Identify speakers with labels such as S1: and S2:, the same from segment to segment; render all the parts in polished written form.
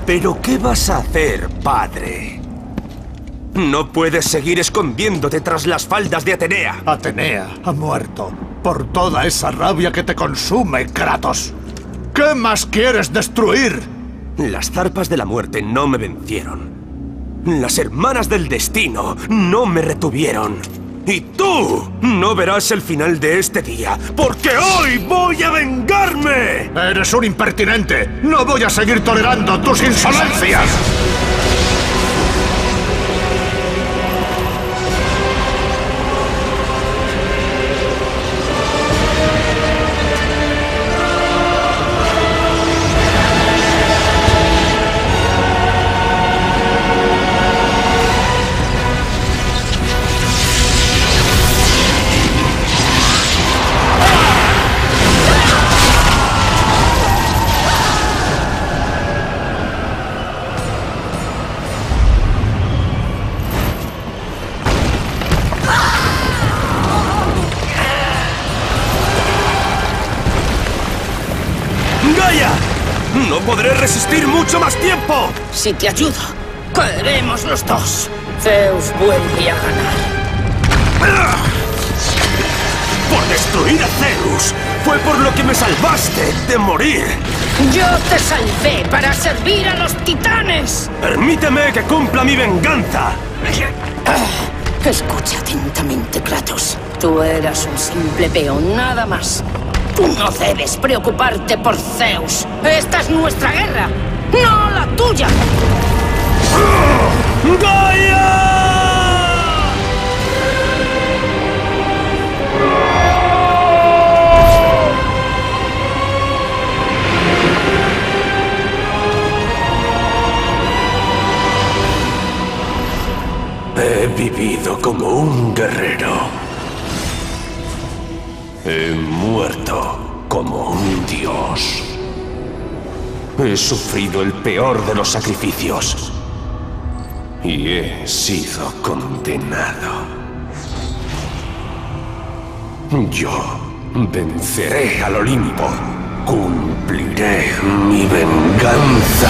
S1: ¿Pero qué vas a hacer, padre? No puedes seguir escondiéndote tras las faldas de Atenea.
S2: Atenea ha muerto por toda esa rabia que te consume, Kratos. ¿Qué más quieres destruir?
S1: Las zarpas de la muerte no me vencieron. Las hermanas del destino no me retuvieron. Y tú no verás el final de este día, porque hoy voy a vengarme.
S2: ¡Eres un impertinente! ¡No voy a seguir tolerando tus insolencias!
S1: ¡Gaia! ¡No podré resistir mucho más tiempo!
S3: Si te ayudo, caeremos los dos. Zeus vuelve a ganar.
S1: ¡Por destruir a Zeus! ¡Fue por lo que me salvaste de morir!
S3: Yo te salvé para servir a los titanes.
S1: ¡Permíteme que cumpla mi venganza!
S3: Escucha atentamente, Kratos. Tú eras un simple peón, nada más. Tú no debes preocuparte por Zeus. Esta es nuestra guerra, no la tuya.
S1: ¡Gaia! He vivido como un guerrero. He muerto como un dios. He sufrido el peor de los sacrificios. Y he sido condenado. Yo venceré al Olimpo. Cumpliré mi venganza.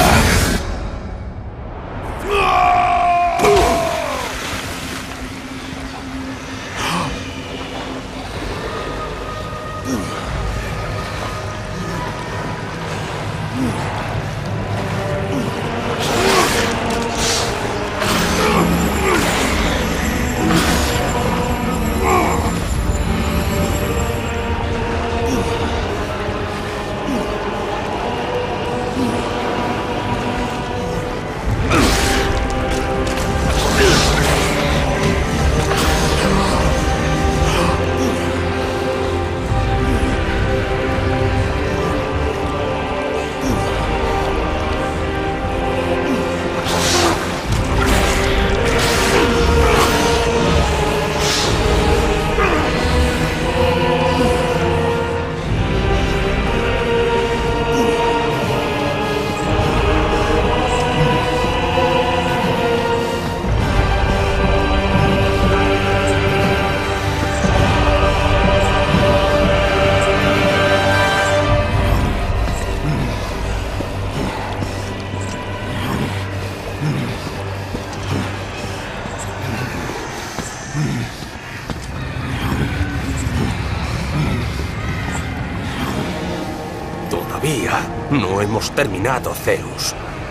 S1: Todavía no hemos terminado, Zeus.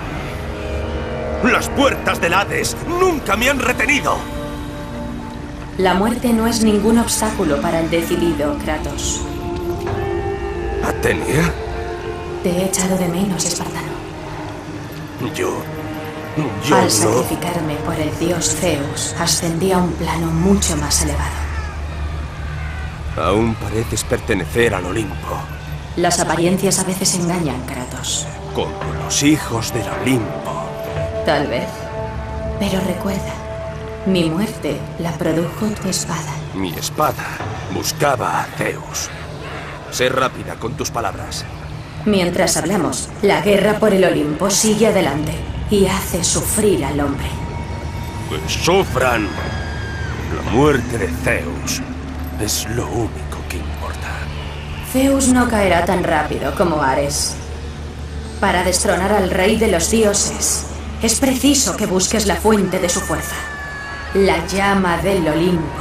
S1: Las puertas del Hades nunca me han retenido.
S4: La muerte no es ningún obstáculo para el decidido, Kratos.
S1: ¿Atenea?
S4: Te he echado de menos, espartano.
S1: Yo
S4: Al
S1: no...
S4: sacrificarme por el dios Zeus, ascendí a un plano mucho más elevado.
S1: Aún pareces pertenecer al Olimpo.
S4: Las apariencias a veces engañan, Kratos.
S1: Como los hijos del Olimpo.
S4: Tal vez. Pero recuerda, mi muerte la produjo tu espada.
S1: Mi espada buscaba a Zeus. Sé rápida con tus palabras.
S4: Mientras hablamos, la guerra por el Olimpo sigue adelante y hace sufrir al hombre.
S1: Que sufran. La muerte de Zeus es lo único que importa.
S4: Zeus no caerá tan rápido como Ares. Para destronar al rey de los dioses, es preciso que busques la fuente de su fuerza. La llama del Olimpo.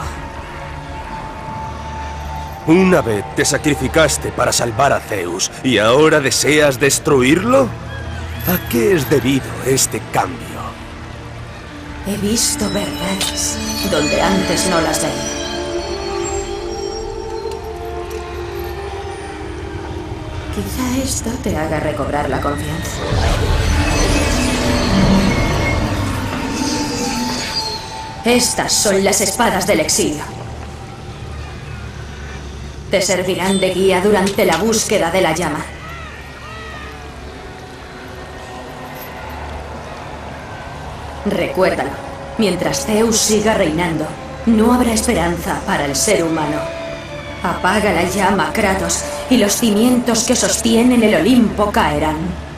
S1: Una vez te sacrificaste para salvar a Zeus y ahora deseas destruirlo. ¿A qué es debido este cambio?
S4: He visto verdades donde antes no las veía. Quizá esto te haga recobrar la confianza. Estas son las espadas del exilio. Te servirán de guía durante la búsqueda de la llama. Recuérdalo, mientras Zeus siga reinando, no habrá esperanza para el ser humano. Apaga la llama, Kratos, y los cimientos que sostienen el Olimpo caerán.